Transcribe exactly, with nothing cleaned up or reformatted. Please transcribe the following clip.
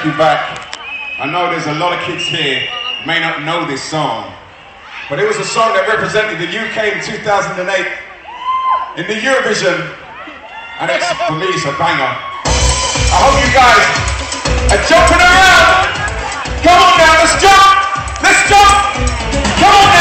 take you back. I know there's a lot of kids here who may not know this song, but it was a song that represented the U K in two thousand eight in the Eurovision, and it's, for me, it's a banger. I hope you guys are jumping around. Come on now, let's jump! Let's jump! Come on now!